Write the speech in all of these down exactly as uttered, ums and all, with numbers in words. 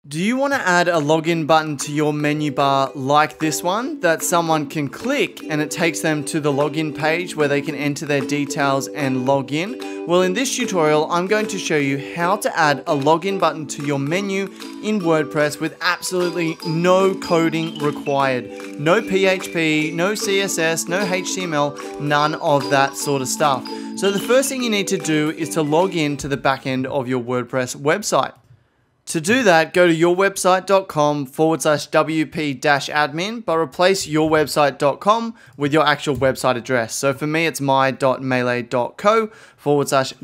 Do you want to add a login button to your menu bar like this one that someone can click and it takes them to the login page where they can enter their details and log in? Well, in this tutorial, I'm going to show you how to add a login button to your menu in WordPress with absolutely no coding required. No P H P, no C S S, no H T M L, none of that sort of stuff. So the first thing you need to do is to log in to the back end of your WordPress website. To do that, go to yourwebsite.com forward slash WP dash admin, but replace yourwebsite.com with your actual website address. So for me, it's my.melee.co forward slash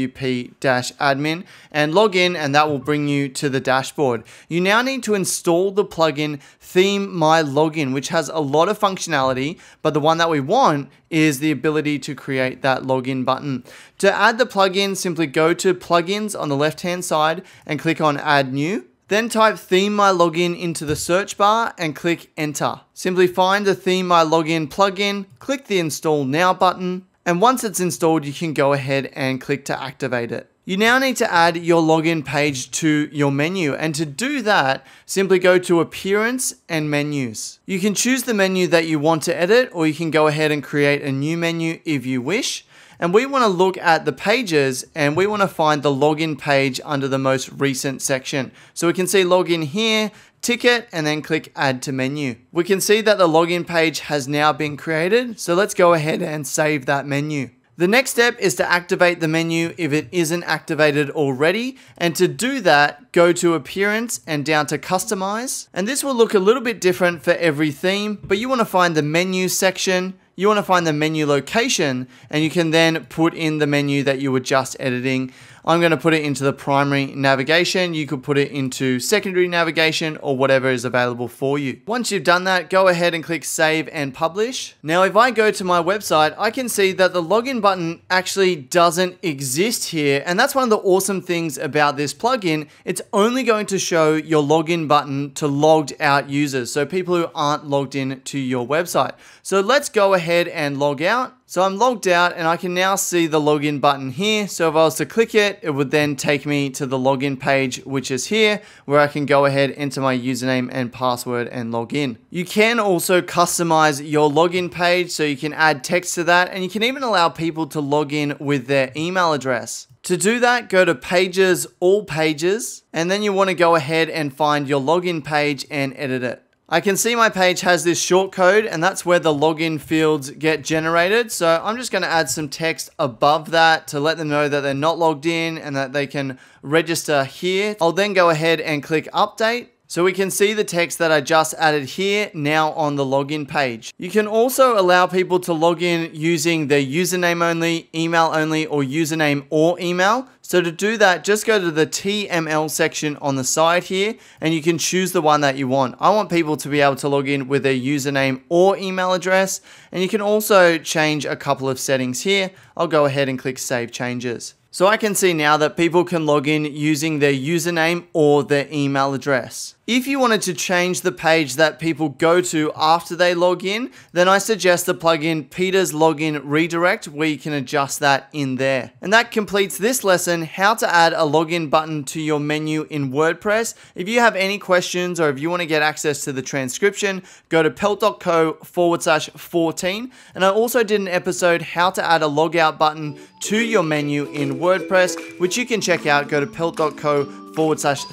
WP dash admin and log in, and that will bring you to the dashboard. You now need to install the plugin Theme My Login, which has a lot of functionality, but the one that we want is the ability to create that login button. To add the plugin, simply go to plugins on the left-hand side and click on add new. Then type Theme My Login into the search bar and click enter. Simply find the Theme My Login plugin, click the install now button, and once it's installed, you can go ahead and click to activate it. You now need to add your login page to your menu, and to do that, simply go to Appearance and Menus. You can choose the menu that you want to edit, or you can go ahead and create a new menu if you wish. And we want to look at the pages, and we want to find the login page under the most recent section. So we can see login here, tick it, and then click add to menu. We can see that the login page has now been created. So let's go ahead and save that menu. The next step is to activate the menu if it isn't activated already. And to do that, go to Appearance and down to Customize. And this will look a little bit different for every theme, but you want to find the menu section. You want to find the menu location, and you can then put in the menu that you were just editing. I'm going to put it into the primary navigation. You could put it into secondary navigation or whatever is available for you. Once you've done that, go ahead and click save and publish. Now, if I go to my website, I can see that the login button actually doesn't exist here. And that's one of the awesome things about this plugin. It's only going to show your login button to logged out users. So people who aren't logged in to your website. So let's go ahead and log out. So I'm logged out and I can now see the login button here. So if I was to click it, it would then take me to the login page, which is here, where I can go ahead, enter my username and password and log in. You can also customize your login page, so you can add text to that, and you can even allow people to log in with their email address. To do that, go to Pages, All Pages, and then you want to go ahead and find your login page and edit it. I can see my page has this short code, and that's where the login fields get generated. So I'm just going to add some text above that to let them know that they're not logged in and that they can register here. I'll then go ahead and click update. So we can see the text that I just added here now on the login page. You can also allow people to log in using their username only, email only, or username or email. So to do that, just go to the T M L section on the side here, and you can choose the one that you want. I want people to be able to log in with their username or email address, and you can also change a couple of settings here. I'll go ahead and click Save Changes. So I can see now that people can log in using their username or their email address. If you wanted to change the page that people go to after they log in, then I suggest the plugin Peter's Login Redirect, where you can adjust that in there. And that completes this lesson, how to add a login button to your menu in WordPress. If you have any questions or if you want to get access to the transcription, go to pelt.co forward slash 14. And I also did an episode how to add a logout button to your menu in WordPress, which you can check out. Go to pelt.co forward slash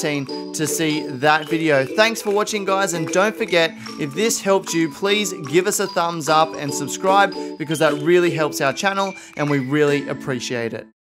13 to see that video. Thanks for watching, guys, and don't forget, if this helped you, please give us a thumbs up and subscribe, because that really helps our channel and we really appreciate it.